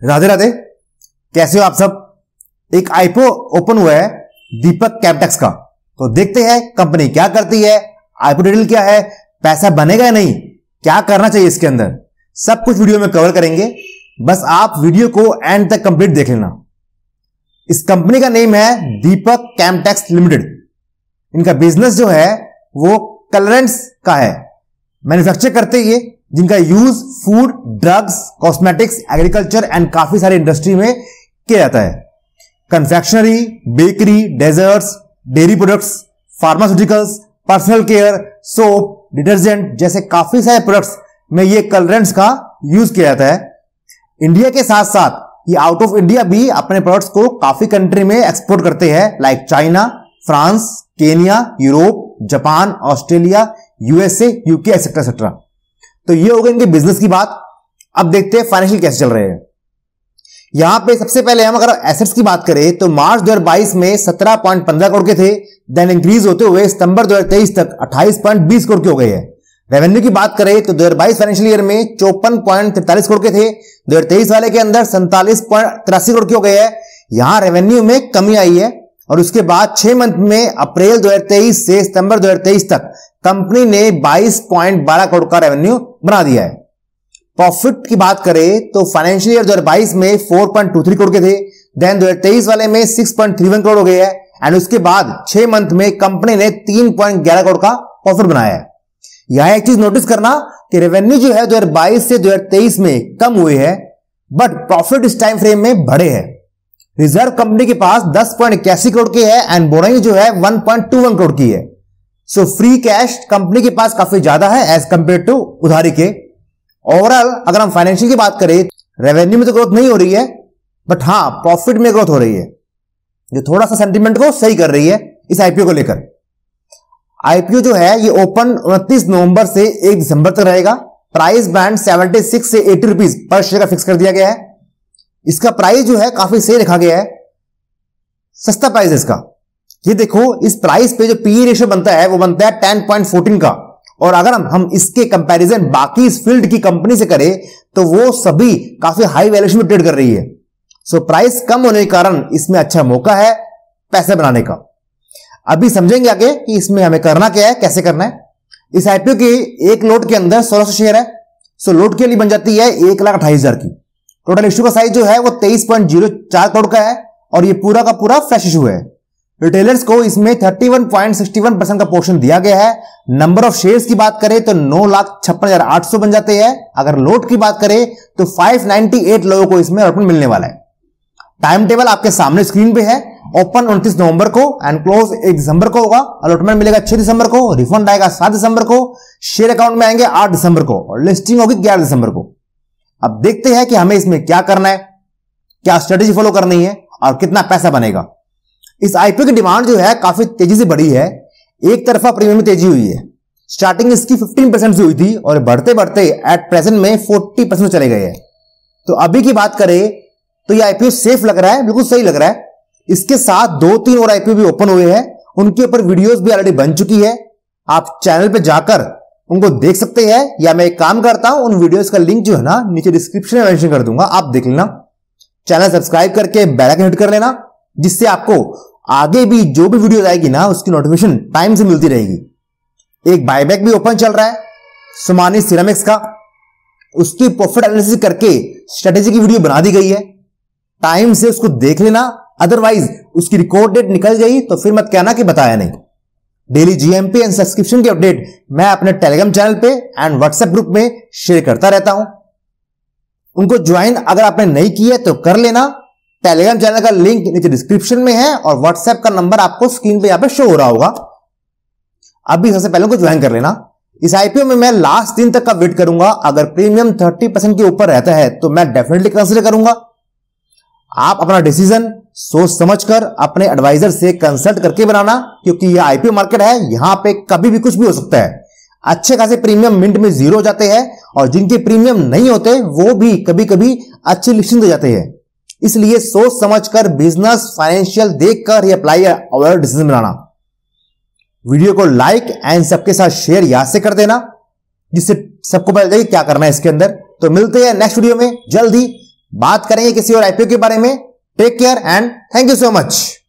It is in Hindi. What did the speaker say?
राधे राधे। कैसे हो आप सब। एक आईपीओ ओपन हुआ है दीपक कैमटेक्स का, तो देखते हैं कंपनी क्या करती है, आईपीओ डिटेल क्या है, पैसा बनेगा या नहीं, क्या करना चाहिए इसके अंदर, सब कुछ वीडियो में कवर करेंगे। बस आप वीडियो को एंड तक कंप्लीट देख लेना। इस कंपनी का नेम है दीपक कैमटेक्स लिमिटेड। इनका बिजनेस जो है वो कलरेंट्स का है। मैन्युफैक्चर करते ये जिनका use food, drugs, cosmetics, agriculture and काफी सारी इंडस्ट्री में किया जाता है। Confectionery, bakery, desserts, dairy products, pharmaceuticals, personal care, soap, detergent जैसे काफी सारे प्रोडक्ट्स में ये कलरेंट्स का यूज किया जाता है। इंडिया के साथ साथ ये आउट ऑफ इंडिया भी अपने प्रोडक्ट्स को काफी कंट्री में एक्सपोर्ट करते हैं, like China, France, Kenya, Europe, Japan, Australia, USA, UK etcetera etcetera. तो ये हो गई इनके बिजनेस की बात। अब देखते हैं फाइनेंशियल कैसे चल रहे हैं। यहां पे सबसे पहले हम अगर एसेट्स की बात करें तो मार्च 2022 में 17.15 करोड़ के थे, देन इंक्रीज होते हुए सितंबर 2023 तक 28.20 करोड़ के हो गए हैं। रेवेन्यू की बात करें तो 2022 फाइनेंशियल ईयर में 54.43 करोड़ के थे, 2023 वाले के अंदर 47.83 करोड़ के हो गए हैं। यहां रेवेन्यू में कमी आई है और उसके बाद 6 मंथ में अप्रैल 2023 से सितंबर 2023 तक कंपनी ने 22.12 करोड़ का रेवेन्यू बना दिया है। प्रॉफिट की बात करें तो फाइनेंशियल ईयर 2022 में 4.23 करोड़ के थे, देन 2023 वाले में 6.31 करोड़ हो गए हैं एंड उसके बाद 6 मंथ में कंपनी ने 3.11 करोड़ का प्रॉफिट बनाया है। यहां एक चीज नोटिस करना कि रेवेन्यू जो है 2022 से 2023 में कम हुए हैं, बट प्रॉफिट इस टाइम फ्रेम में बढ़े हैं। रिजर्व कंपनी के पास 10.81 करोड़ की है एंड बोनस जो है 1.21 करोड़ की है। सो फ्री कैश कंपनी के पास काफी ज्यादा है एज कंपेयर टू उधारी के। ओवरऑल अगर हम फाइनेंशियल की बात करें, रेवेन्यू में तो ग्रोथ नहीं हो रही है, बट हां प्रॉफिट में ग्रोथ हो रही है, जो थोड़ा सा सेंटीमेंट को सही कर रही है इस आईपीओ को लेकर। आईपीओ जो है ये ओपन 29 नवंबर से 1 दिसंबर तक रहेगा। प्राइस बैंड 76 से 80 रुपीज पर शेयर का फिक्स कर दिया गया है। इसका प्राइस जो है काफी सही रखा गया है, सस्ता प्राइस है इसका। ये देखो इस प्राइस पे जो पीई रेशियो बनता है वो बनता है 10.14 का, और अगर हम इसके कंपैरिजन बाकी इस फील्ड की कंपनी से करें तो वो सभी काफी हाई वैल्यूएशन में ट्रेड कर रही है। सो प्राइस कम होने के कारण इसमें अच्छा मौका है पैसे बनाने का। अभी समझेंगे आगे कि इसमें हमें करना क्या है, कैसे करना है। इस आईपीओ की एक लोट के अंदर 1600 शेयर है। सो लोट के लिए बन जाती है 1,28,000 की। टोटल इश्यू का साइज जो है वो 23.04 करोड़ का है और ये पूरा का पूरा फ्रेश इशू है। रिटेलर्स को इसमें 31.61% का पोर्शन दिया गया है। नंबर ऑफ शेयर्स की बात करें तो 9,56,800 बन जाते हैं। अगर लोट की बात करें तो 598 लोगों को इसमें अलॉटमेंट मिलने वाला है। टाइम टेबल आपके सामने स्क्रीन पे है। ओपन 29 नवंबर को एंड क्लोज 1 दिसंबर को होगा। अलॉटमेंट मिलेगा 6 दिसंबर को, रिफंड आएगा 7 दिसंबर को, शेयर अकाउंट में आएंगे 8 दिसंबर को और लिस्टिंग होगी 11 दिसंबर को। अब देखते हैं कि हमें इसमें क्या करना है, क्या स्ट्रेटेजी फॉलो करनी है और कितना पैसा बनेगा। इस आईपीओ की डिमांड जो है काफी तेजी से बढ़ी है। एक तरफा प्रीमियम में तेजी हुई है। स्टार्टिंग इसकी 15% से हुई थी और बढ़ते बढ़ते एट प्रेजेंट में 40% चले गए हैं। तो अभी की बात करें तो ये आईपीओ सेफ लग रहा है, बिल्कुल सही लग रहा है। इसके साथ 2-3 और आईपीओ भी ओपन हुए हैं, उनके ऊपर वीडियोस भी ऑलरेडी बन चुकी है। आप चैनल पे जाकर उनको देख सकते हैं, या मैं एक काम करता हूं उन वीडियोस का लिंक जो है ना नीचे डिस्क्रिप्शन में मेंशन कर दूंगा, आप देख लेना। चैनल सब्सक्राइब करके बेल आइकन हिट कर लेना, जिससे आपको आगे भी जो भी वीडियो आएगी ना उसकी नोटिफिकेशन टाइम से मिलती रहेगी। एक बायबैक भी ओपन चल रहा है सुमानी सिरेमिक्स का, उसकी प्रॉफिट एनालिसिस करके स्ट्रेटेजी की वीडियो बना दी गई है। टाइम से उसको देख लेना, अदरवाइज उसकी रिकॉर्ड डेट निकल गई तो फिर मत कहना कि बताया नहीं। डेली जीएमपी एंड सब्सक्रिप्शन की अपडेट मैं अपने टेलीग्राम चैनल पे एंड व्हाट्सएप ग्रुप में शेयर करता रहता हूं। उनको ज्वाइन अगर आपने नहीं किया तो कर लेना। टेलीग्राम चैनल का लिंक नीचे डिस्क्रिप्शन में है और व्हाट्सएप का नंबर आपको स्क्रीन पे यहां पे शो हो रहा होगा। अभी सबसे पहले उनको ज्वाइन कर लेना। इस आईपीओ में मैं लास्ट दिन तक का वेट करूंगा। अगर प्रीमियम 30% के ऊपर रहता है तो मैं डेफिनेटली कंसीडर करूंगा। आप अपना डिसीजन सोच समझकर अपने एडवाइजर से कंसल्ट करके बनाना, क्योंकि यह आईपीओ मार्केट है, यहां पे कभी भी कुछ भी हो सकता है। अच्छे खासे प्रीमियम मिंट में 0 हो जाते हैं और जिनके प्रीमियम नहीं होते वो भी कभी कभी अच्छी लिस्टिंग हो जाते हैं। इसलिए सोच समझकर बिजनेस फाइनेंशियल देखकर ही अप्लाई और डिसीजन बनाना। वीडियो को लाइक एंड सबके साथ शेयर याद से कर देना, जिससे सबको पता चले क्या करना है इसके अंदर। तो मिलते हैं नेक्स्ट वीडियो में जल्द ही। बात करेंगे किसी और आईपीओ के बारे में। Take care and thank you so much.